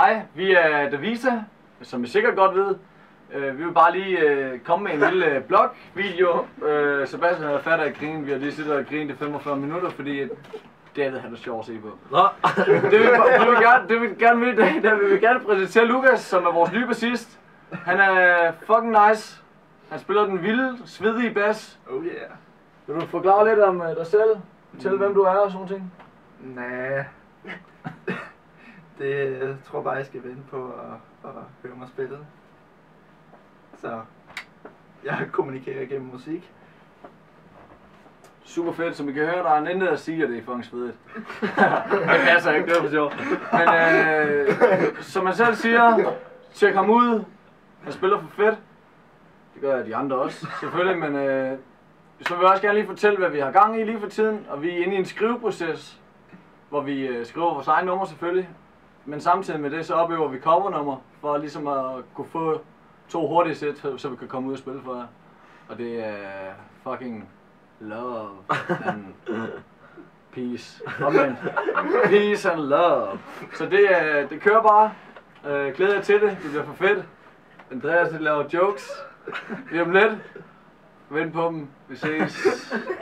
Hej, vi er Davisa, som I sikkert godt ved. Vi vil bare lige komme med en lille blog-video. Sebastian havde fat af at grine. Vi har lige siddet og grinet i 45 minutter, fordi David han er sjov at se på. Det vil gerne præsentere Lukas, som er vores nye bassist. Han er fucking nice. Han spiller den vilde, svedige bas. Oh yeah. Vil du forklare lidt om dig selv? Fortælle hvem du er og sådan ting? Nej. Det tror bare, jeg skal vente på at høre mig spille. Så jeg kommunikerer gennem musik. Super fedt, som I kan høre, der er en intet at sige, at det er fucking svedigt. Det passer ikke, det er for sjovt. Men som man selv siger, tjek ham ud. Han spiller for fedt. Det gør de andre også, selvfølgelig, men så vil jeg også gerne lige fortælle, hvad vi har gang i lige for tiden. Og vi er inde i en skriveproces, hvor vi skriver vores egne numre selvfølgelig. Men samtidig med det, så opøver vi covernummer, for ligesom at kunne få 2 hurtige sæt, så vi kan komme ud og spille for jer. Og det er fucking love and peace. Omvendt. Peace and love. Så det kører bare. Glæder jer til det. Det bliver for fedt. Andreas laver jokes. Lige om lidt. Vent på dem. Vi ses.